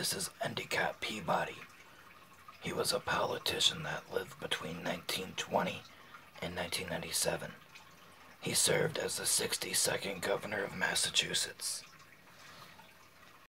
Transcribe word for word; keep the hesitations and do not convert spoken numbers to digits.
This is Endicott Peabody. He was a politician that lived between nineteen twenty and nineteen ninety-seven. He served as the sixty-second governor of Massachusetts.